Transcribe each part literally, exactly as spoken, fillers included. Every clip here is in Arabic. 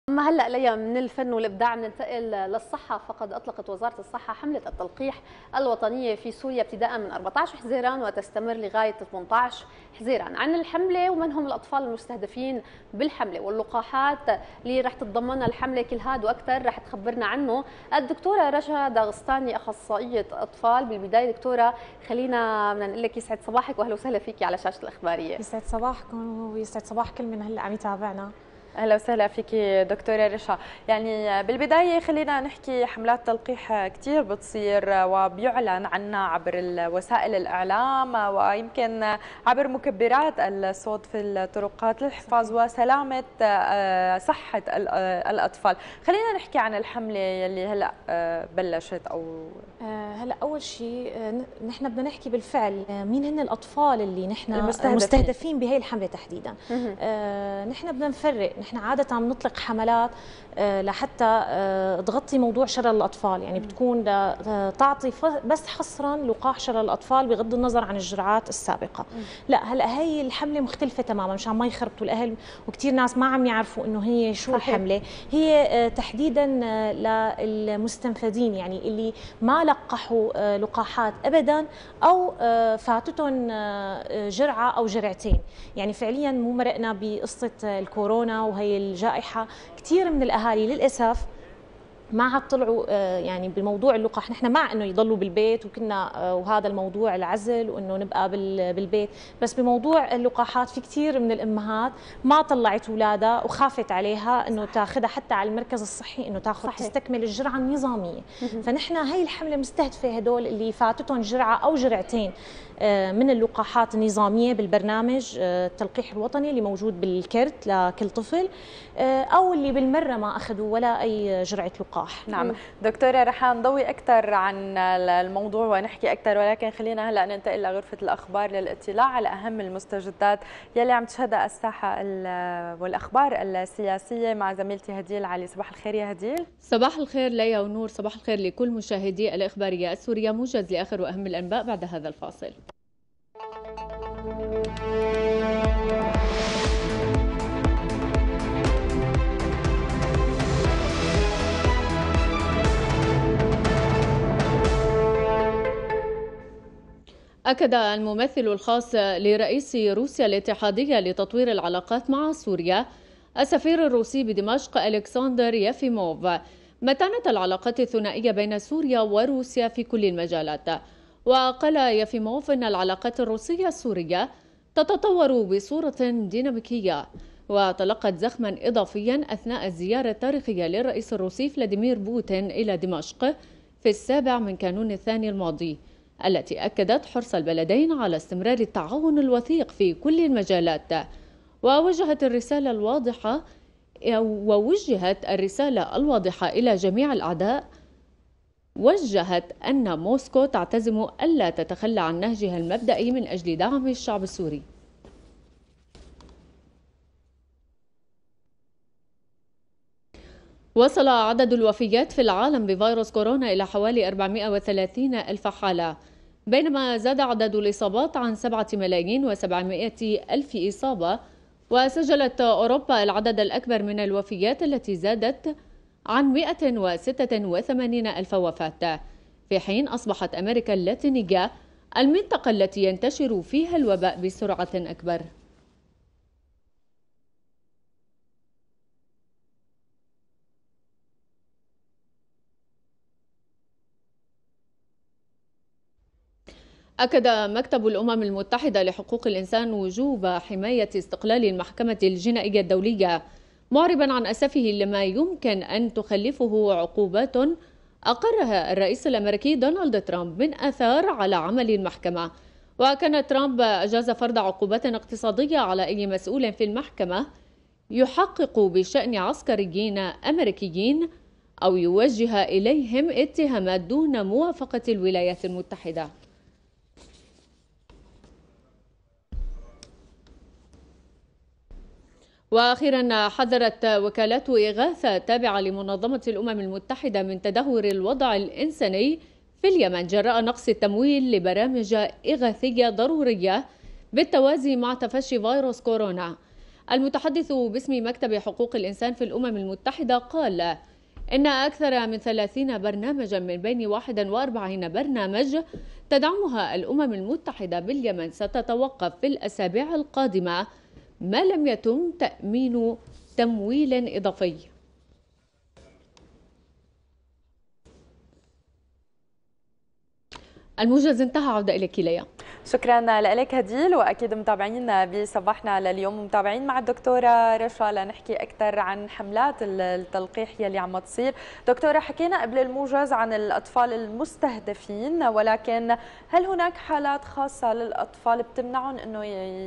أما هلأ ليا من الفن والإبداع ننتقل للصحة، فقد أطلقت وزارة الصحة حملة التلقيح الوطنية في سوريا ابتداء من أربعة عشر حزيران وتستمر لغاية ثمانية عشر حزيران. عن الحملة ومن هم الأطفال المستهدفين بالحملة واللقاحات اللي رح تتضمنها الحملة، كل هذا وأكثر رح تخبرنا عنه الدكتورة رجا داغستاني أخصائية أطفال. بالبداية دكتورة خلينا بدنا نقول لك يسعد صباحك وأهلا وسهلا فيكي على شاشة الإخبارية. يسعد صباحكم ويسعد صباح كل من هلا عم يتابعنا. اهلا وسهلا فيكي دكتوره رشا. يعني بالبدايه خلينا نحكي حملات تلقيح كثير بتصير وبيعلن عنها عبر وسائل الاعلام ويمكن عبر مكبرات الصوت في الطرقات للحفاظ وسلامه صحه الاطفال. خلينا نحكي عن الحمله يلي هلا بلشت. او هلا اول شيء نحن بدنا نحكي بالفعل مين هن الاطفال اللي نحن المستهدفين, المستهدفين بهي الحمله تحديدا. نحن بدنا نفرق، نحن عادة عم نطلق حملات لحتى تغطي موضوع شلل الأطفال، يعني بتكون تعطي بس حصرا لقاح شلل الأطفال بغض النظر عن الجرعات السابقة. لا هلا هي الحملة مختلفة تماما مشان ما يخربطوا الأهل، وكثير ناس ما عم يعرفوا إنه هي شو صحيح. الحملة هي تحديدا للمستنفذين، يعني اللي ما لقحوا لقاحات أبدا أو فاتتهم جرعة أو جرعتين. يعني فعليا مو مرقنا بقصة الكورونا وهي الجائحة، كثير من الأهالي للأسف ما عاد طلعوا يعني بموضوع اللقاح. نحن مع انه يضلوا بالبيت وكنا وهذا الموضوع العزل وانه نبقى بالبيت، بس بموضوع اللقاحات في كثير من الامهات ما طلعت اولادها وخافت عليها انه تاخذها حتى على المركز الصحي انه تاخذ تستكمل الجرعه النظاميه. فنحن هي الحمله مستهدفه هدول اللي فاتتهم جرعه او جرعتين من اللقاحات النظاميه بالبرنامج التلقيح الوطني اللي موجود بالكرت لكل طفل، او اللي بالمره ما اخذوا ولا اي جرعه لقاح. نعم دكتوره رح نضوي اكثر عن الموضوع ونحكي اكثر، ولكن خلينا هلا ننتقل لغرفه الاخبار للاطلاع على اهم المستجدات يلي عم تشهدها الساحه والاخبار السياسيه مع زميلتي هديل علي. صباح الخير يا هديل. صباح الخير ليا ونور، صباح الخير لكل مشاهدي الاخباريه السوريه. موجز لاخر واهم الانباء بعد هذا الفاصل. أكد الممثل الخاص لرئيس روسيا الاتحادية لتطوير العلاقات مع سوريا السفير الروسي بدمشق ألكسندر يافيموف متانة العلاقات الثنائية بين سوريا وروسيا في كل المجالات. وقال يافيموف أن العلاقات الروسية السورية تتطور بصورة ديناميكية، وتلقت زخما إضافيا أثناء الزيارة التاريخية للرئيس الروسي فلاديمير بوتين إلى دمشق في السابع من كانون الثاني الماضي، التي أكدت حرص البلدين على استمرار التعاون الوثيق في كل المجالات. ووجهت الرسالة الواضحة ووجهت الرسالة الواضحة إلى جميع الأعداء وجهت أن موسكو تعتزم ألا تتخلى عن نهجها المبدئي من أجل دعم الشعب السوري. وصل عدد الوفيات في العالم بفيروس كورونا إلى حوالي أربعمئة وثلاثين ألف حالة، بينما زاد عدد الإصابات عن سبعة ملايين وسبعمئة ألف إصابة. وسجلت أوروبا العدد الأكبر من الوفيات التي زادت عن مئة وستة وثمانين ألف وفاة، في حين أصبحت أمريكا اللاتينية المنطقة التي ينتشر فيها الوباء بسرعة أكبر. أكد مكتب الأمم المتحدة لحقوق الإنسان وجوب حماية استقلال المحكمة الجنائية الدولية، معربا عن أسفه لما يمكن أن تخلفه عقوبات أقرها الرئيس الأمريكي دونالد ترامب من آثار على عمل المحكمة. وكان ترامب أجاز فرض عقوبات اقتصادية على أي مسؤول في المحكمة يحقق بشأن عسكريين أمريكيين أو يوجه إليهم اتهامات دون موافقة الولايات المتحدة. وأخيرا حذرت وكالات إغاثة تابعة لمنظمة الأمم المتحدة من تدهور الوضع الإنساني في اليمن جراء نقص التمويل لبرامج إغاثية ضرورية بالتوازي مع تفشي فيروس كورونا. المتحدث باسم مكتب حقوق الإنسان في الأمم المتحدة قال إن أكثر من ثلاثين برنامجا من بين واحد وأربعين برنامج تدعمها الأمم المتحدة باليمن ستتوقف في الأسابيع القادمة ما لم يتم تأمين تمويل إضافي. الموجز انتهى، عودة إليك ليا. شكرا لك هديل، واكيد متابعينا بصباحنا لليوم متابعين مع الدكتوره رشا لنحكي اكثر عن حملات التلقيح يلي عم تصير. دكتوره، حكينا قبل الموجز عن الاطفال المستهدفين، ولكن هل هناك حالات خاصه للاطفال بتمنعهم انه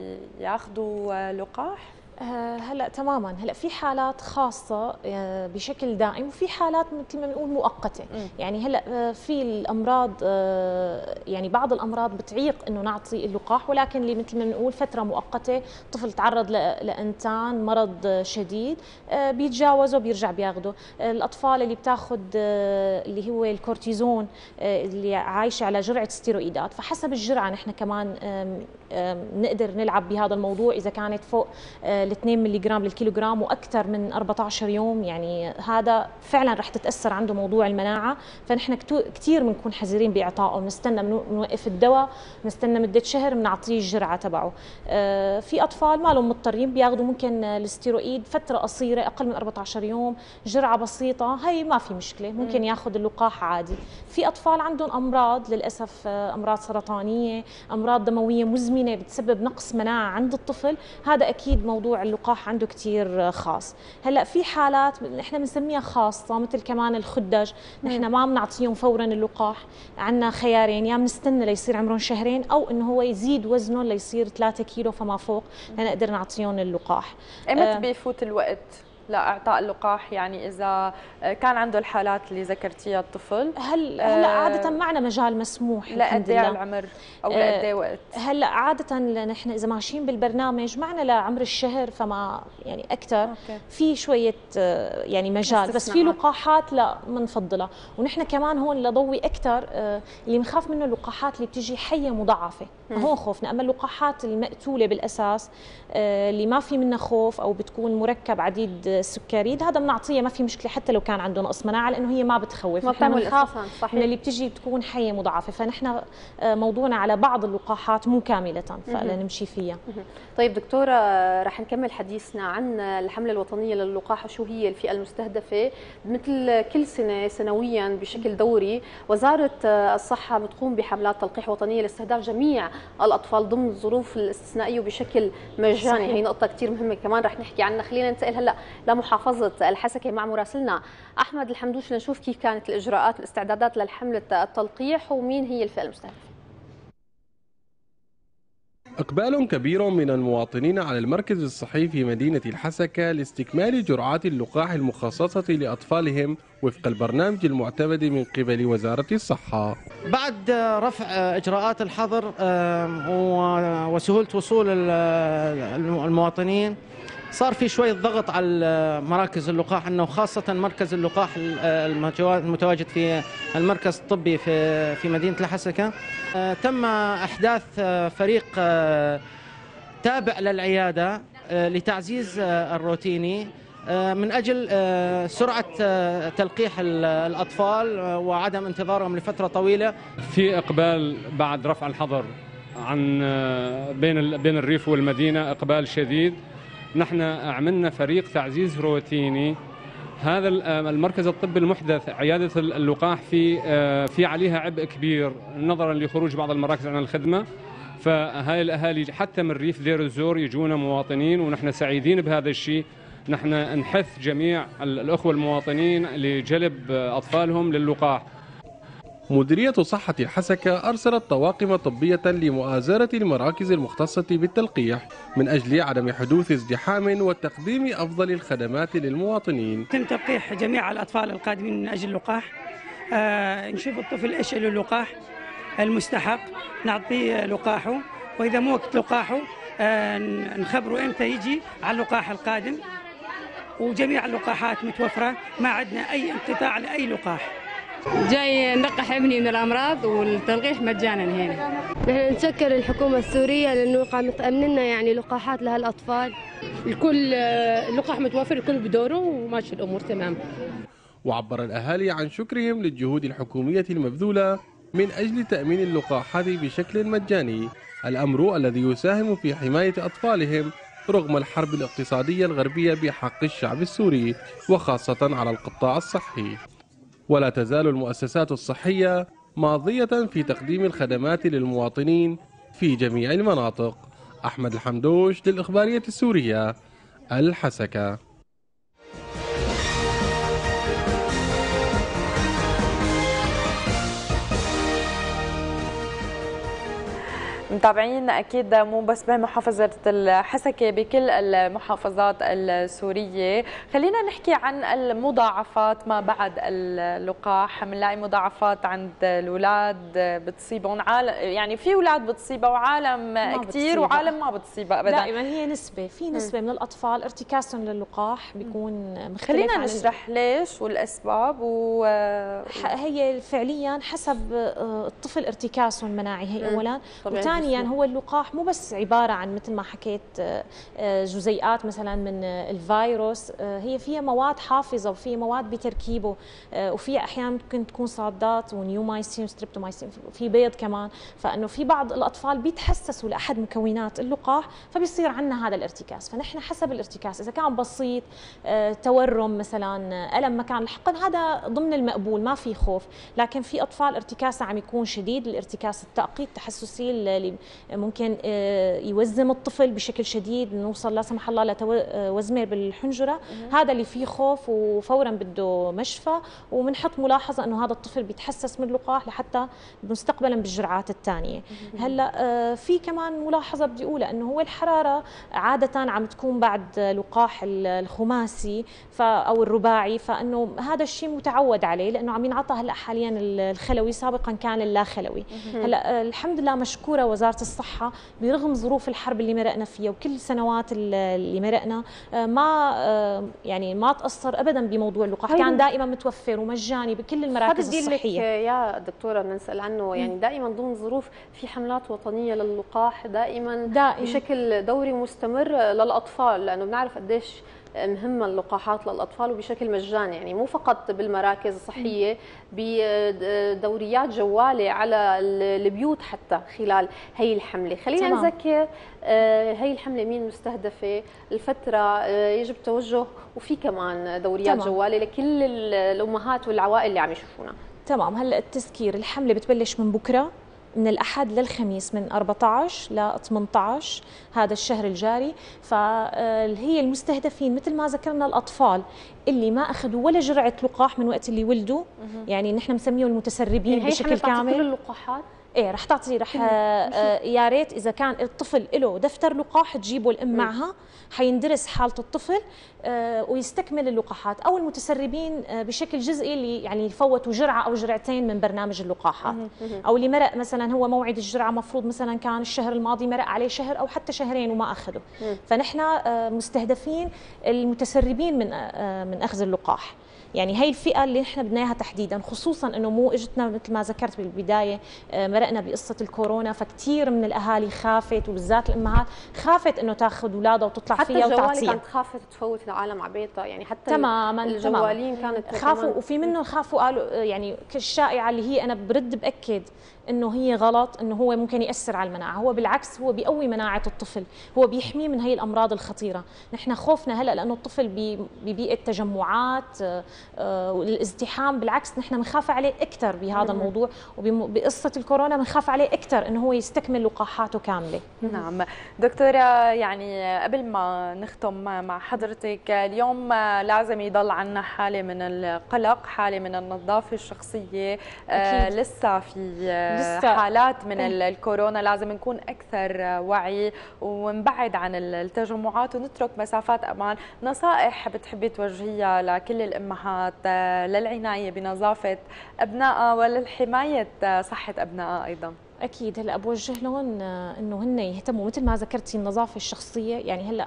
ياخذوا لقاح؟ هلا تماما، هلا في حالات خاصه بشكل دائم وفي حالات مثل ما بنقول مؤقته. م. يعني هلا في الامراض، يعني بعض الامراض بتعيق انه نعطي اللقاح، ولكن اللي مثل ما بنقول فتره مؤقته، طفل تعرض لانتان مرض شديد بيتجاوزه بيرجع بياخده. الاطفال اللي بتاخذ اللي هو الكورتيزون اللي عايشه على جرعه ستيرويدات، فحسب الجرعه نحن كمان نقدر نلعب بهذا الموضوع. اذا كانت فوق اثنين ملي جرام للكيلوغرام واكثر من أربعة عشر يوم، يعني هذا فعلا رح تتاثر عنده موضوع المناعه، فنحن كثير بنكون حذرين باعطائه، بنستنى بنوقف الدواء، بنستنى مده شهر بنعطيه الجرعه تبعه. في اطفال ما لهم مضطرين بياخذوا ممكن الستيرويد فتره قصيره اقل من أربعة عشر يوم، جرعه بسيطه، هي ما في مشكله، ممكن ياخذ اللقاح عادي. في اطفال عندهم امراض للاسف، امراض سرطانيه، امراض دمويه مزمنه بتسبب نقص مناعه عند الطفل، هذا اكيد موضوع اللقاح عنده كثير خاص. هلا في حالات نحن بنسميها خاصه، مثل كمان الخدج، نحن ما بنعطيهم فورا اللقاح، عندنا خيارين، يا بنستنى ليصير عمرهم شهرين، او انه هو يزيد وزنه ليصير ثلاثة كيلو فما فوق لنقدر نعطيهم اللقاح. ايمتى أه بيفوت الوقت لاعطاء اللقاح؟ يعني اذا كان عنده الحالات اللي ذكرتيها الطفل، هل هلا عاده معنا مجال مسموح لقد ايه العمر او لقد ايه وقت؟ هلا عاده نحن اذا ماشيين بالبرنامج معنا لعمر الشهر فما يعني اكثر، في شويه يعني مجال، بس في لقاحات لا بنفضلها. ونحن كمان هون لضوي اكثر اللي بنخاف منه اللقاحات اللي بتيجي حيه مضاعفه، هون خوفنا. اما اللقاحات المقتوله بالاساس اللي ما في منها خوف او بتكون مركب عديد السكريد، هذا بنعطيه ما في مشكله حتى لو كان عنده نقص مناعه، لانه هي ما بتخوف، ما بتعمل اساسا صحيح من اللي بتجي بتكون حيه مضاعفه. فنحن موضوعنا على بعض اللقاحات مو كامله فلنمشي فيها. طيب دكتوره، رح نكمل حديثنا عن الحمله الوطنيه للقاح، وشو هي الفئه المستهدفه. مثل كل سنه سنويا بشكل دوري وزاره الصحه بتقوم بحملات تلقيح وطنيه لاستهداف جميع الاطفال ضمن الظروف الاستثنائيه وبشكل مجاني. هي نقطه كثير مهمه كمان رح نحكي عنها. خلينا ننتقل هلا لمحافظة الحسكة مع مراسلنا أحمد الحمدوش لنشوف كيف كانت الإجراءات والاستعدادات للحملة التلقيح ومين هي الفئة المستهدفة. إقبال كبير من المواطنين على المركز الصحي في مدينة الحسكة لاستكمال جرعات اللقاح المخصصة لأطفالهم وفق البرنامج المعتمد من قبل وزارة الصحة. بعد رفع إجراءات الحظر وسهولة وصول المواطنين، صار في شوية ضغط على مراكز اللقاح، انه خاصة مركز اللقاح المتواجد في المركز الطبي في في مدينة الحسكة. تم احداث فريق تابع للعيادة لتعزيز الروتيني من اجل سرعة تلقيح الاطفال وعدم انتظارهم لفترة طويلة. في اقبال بعد رفع الحظر عن بين بين الريف والمدينة، اقبال شديد. نحن عملنا فريق تعزيز روتيني. هذا المركز الطبي المحدث عيادة اللقاح في في عليها عبء كبير نظرا لخروج بعض المراكز عن الخدمة، فهاي الأهالي حتى من ريف دير الزور يجونا مواطنين، ونحن سعيدين بهذا الشيء. نحن نحث جميع الأخوة المواطنين لجلب أطفالهم للقاح. مديرية صحة الحسكة أرسلت طواقم طبية لمؤازرة المراكز المختصة بالتلقيح من أجل عدم حدوث ازدحام وتقديم أفضل الخدمات للمواطنين. تم تلقيح جميع الأطفال القادمين من أجل اللقاح. آه نشوف الطفل إيش له اللقاح المستحق، نعطيه لقاحه، وإذا مو وقت لقاحه آه نخبره إمتى يجي على اللقاح القادم. وجميع اللقاحات متوفرة، ما عندنا أي انقطاع لأي لقاح. جاي نلقح ابني من الامراض والتلقيح مجانا هنا. نحن نشكر الحكومه السوريه لانه قامت تامن لنا يعني لقاحات لهالاطفال. الكل اللقاح متوفر، الكل بدوره وماشي الامور تمام. وعبر الأهالي عن شكرهم للجهود الحكومية المبذولة من أجل تأمين اللقاحات بشكل مجاني، الأمر الذي يساهم في حماية أطفالهم رغم الحرب الاقتصادية الغربية بحق الشعب السوري وخاصة على القطاع الصحي. ولا تزال المؤسسات الصحية ماضية في تقديم الخدمات للمواطنين في جميع المناطق. أحمد الحمدوش للإخبارية السورية، الحسكة. متابعين اكيد مو بس بمحافظه الحسكه، بكل المحافظات السوريه. خلينا نحكي عن المضاعفات ما بعد اللقاح. بنلاقي مضاعفات عند الاولاد بتصيبهم، عالم يعني في اولاد بتصيبها وعالم كثير وعالم ما بتصيبها ابدا. دائما هي نسبه، في نسبه م. من الاطفال ارتكاسهم للقاح بيكون مختلف. خلينا نشرح ليش والاسباب. وهي فعليا حسب الطفل ارتكاسه المناعي هي اولا، وثانيا ثانيا هو اللقاح مو بس عباره عن مثل ما حكيت جزيئات مثلا من الفيروس، هي فيها مواد حافظه وفيها مواد بتركيبه، وفيها احيانا ممكن تكون صادات ونيومايسين وستريبتومايسين، في بيض كمان. فانه في بعض الاطفال بيتحسسوا لاحد مكونات اللقاح فبيصير عندنا هذا الارتكاس. فنحن حسب الارتكاس، اذا كان بسيط تورم مثلا الم مكان الحقن، هذا ضمن المقبول ما في خوف. لكن في اطفال ارتكاسها عم يكون شديد، الارتكاس التأقي التحسسي اللي ممكن يوزم الطفل بشكل شديد، نوصل لا سمح الله لوزمه بالحنجره، هذا اللي فيه خوف وفورا بده مشفى، وبنحط ملاحظه انه هذا الطفل بيتحسس من اللقاح لحتى مستقبلا بالجرعات الثانيه. هلا في كمان ملاحظه بدي اقولها، انه هو الحراره عاده عم تكون بعد لقاح الخماسي او الرباعي، فانه هذا الشيء متعود عليه لانه عم ينعطى هلا حاليا الخلوي، سابقا كان اللا خلوي. هلا الحمد لله مشكوره وزاره الصحه برغم ظروف الحرب اللي مرقنا فيها وكل السنوات اللي مرقنا، ما يعني ما تاثر ابدا بموضوع اللقاح، كان دائما متوفر ومجاني بكل المراكز الصحيه. يا دكتوره بنسال عنه، يعني دائما ضمن ظروف في حملات وطنيه للقاح دائما دائما بشكل دوري مستمر للاطفال، لانه بنعرف قديش مهمة اللقاحات للأطفال وبشكل مجاني، يعني مو فقط بالمراكز الصحية، بدوريات جوالة على البيوت حتى خلال هي الحملة. خلينا تمام. نذكر هي الحملة مين مستهدفة، الفترة يجب التوجه، وفي كمان دوريات تمام. جوالة لكل الأمهات والعوائل اللي عم يشوفونا. تمام. هلا التذكير، الحملة بتبلش من بكرة من الأحد للخميس من أربعة عشر ل ثمانية عشر هذا الشهر الجاري. فهي المستهدفين مثل ما ذكرنا الأطفال اللي ما أخذوا ولا جرعة لقاح من وقت اللي ولدوا، يعني نحن بنسميهم المتسربين يعني بشكل كامل. كل اللقاحات ايه رح تعطي، رح آه يا ريت اذا كان الطفل له دفتر لقاح تجيبه الام معها، حيندرس حاله الطفل آه ويستكمل اللقاحات، او المتسربين آه بشكل جزئي اللي يعني يفوتوا جرعه او جرعتين من برنامج اللقاحات، او اللي مرق مثلا هو موعد الجرعه مفروض مثلا كان الشهر الماضي مرق عليه شهر او حتى شهرين وما اخذه. فنحن آه مستهدفين المتسربين من آه من اخذ اللقاح. يعني هي الفئة اللي نحن بدنا اياها تحديدا، خصوصا انه مو اجتنا مثل ما ذكرت بالبداية مرقنا بقصة الكورونا، فكتير من الاهالي خافت وبالذات الامهات خافت انه تاخذ اولادها وتطلع فيها وتعطيها. حتى الجوالي كانت خافت تفوت العالم على بيتها، يعني حتى تماما الجوالين تماما. كانت خافوا، وفي منهم خافوا قالوا يعني الشائعة اللي هي انا برد باكد انه هي غلط، انه هو ممكن ياثر على المناعه، هو بالعكس هو بيقوي مناعه الطفل، هو بيحميه من هي الامراض الخطيره. نحن خوفنا هلا لانه الطفل ببيئه تجمعات والازدحام، بالعكس نحن بنخاف عليه اكثر بهذا الموضوع، وبقصه الكورونا بنخاف عليه اكثر انه هو يستكمل لقاحاته كامله. نعم دكتوره، يعني قبل ما نختم مع حضرتك، اليوم لازم يضل عنا حاله من القلق، حاله من النظافه الشخصيه. آه لسه في حالات من الكورونا، لازم نكون أكثر وعي ونبعد عن التجمعات ونترك مسافات أمان. نصائح بتحبي توجهيها لكل الأمهات للعناية بنظافة أبنائها وللحماية صحة أبنائها أيضا؟ اكيد هلا بوجه لهم انه هن يهتموا مثل ما ذكرتي النظافه الشخصيه. يعني هلا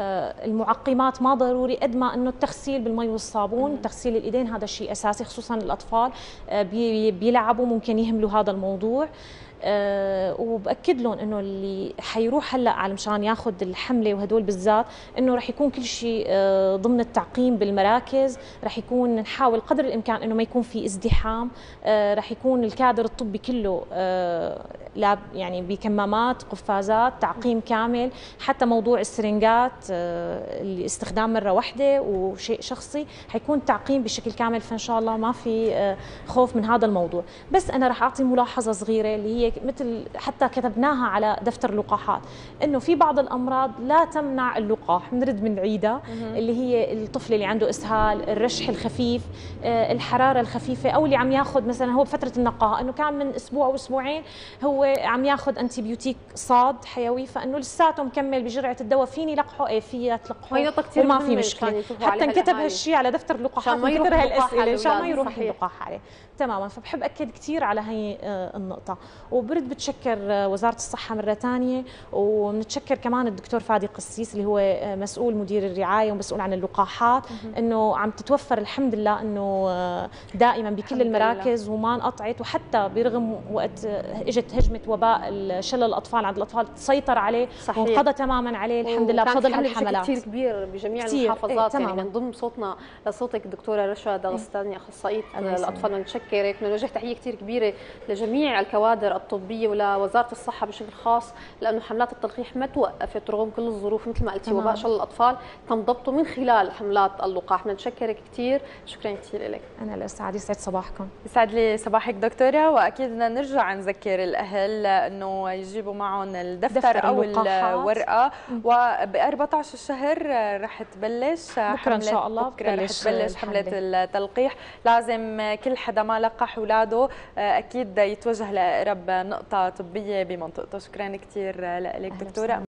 المعقمات ما ضروري قد ما انه التغسيل بالمي والصابون، تغسيل الايدين هذا شيء اساسي، خصوصا الاطفال بيلعبوا ممكن يهملوا هذا الموضوع. أه وباكد لهم انه اللي حيروح هلا على مشان ياخذ الحمله وهدول بالذات انه رح يكون كل شيء أه ضمن التعقيم بالمراكز، رح يكون نحاول قدر الامكان انه ما يكون في ازدحام، أه رح يكون الكادر الطبي كله أه لا يعني بكمامات قفازات تعقيم كامل، حتى موضوع السرنجات أه اللي استخدام مره واحده وشيء شخصي حيكون تعقيم بشكل كامل، فان شاء الله ما في أه خوف من هذا الموضوع. بس انا رح اعطي ملاحظه صغيره اللي هي مثل حتى كتبناها على دفتر اللقاحات، انه في بعض الامراض لا تمنع اللقاح، بنرد بنعيدها اللي هي الطفل اللي عنده اسهال، الرشح الخفيف، الحراره الخفيفه، او اللي عم ياخذ مثلا هو بفتره النقاهه انه كان من اسبوع او اسبوعين هو عم ياخذ انتيبيوتيك صاد حيوي، فانه لساته مكمل بجرعه الدواء، فيني لقحه؟ ايه فيها تلقحه وما في مشكله. حتى انكتب هالشيء على دفتر اللقاحات من كثر هالاسئله عشان ما يروح اللقاح عليه. تماما. فبحب اكد كثير على هي النقطه، وبرد بتشكر وزاره الصحه مره ثانيه، وبنتشكر كمان الدكتور فادي قسيس اللي هو مسؤول مدير الرعايه ومسؤول عن اللقاحات، انه عم تتوفر الحمد لله انه دائما بكل المراكز وما انقطعت، وحتى برغم وقت اجت هجمه وباء شلل الاطفال عند الاطفال تسيطر عليه وانقضى تماما عليه الحمد لله بفضل هالحملات كثير كبير بجميع المحافظات. ايه يعني نضم صوتنا لصوتك الدكتوره رشا دغستاني اخصائيه الاطفال، ونتشكرك، بنوجه تحيه كثير كبيره لجميع الكوادر الطبيه ولوزاره الصحه بشكل خاص، لانه حملات التلقيح ما توقفت رغم كل الظروف مثل ما قلتي، وباء شلل الاطفال تم ضبطه من خلال حملات اللقاح. بنتشكرك كثير، شكرا كثير لك. انا الاسعد، يسعد صباحكم. يسعد لي صباحك دكتوره، واكيد بدنا نرجع نذكر الاهل انه يجيبوا معهم الدفتر او الورقه، وب أربعة عشر الشهر رح تبلش بكره ان شاء الله بكره رح تبلش حمله التلقيح. لازم كل حدا ما لقح اولاده اكيد يتوجه لاقرب نقطه طبيه بمنطقته. شكرا كثير لك دكتوره.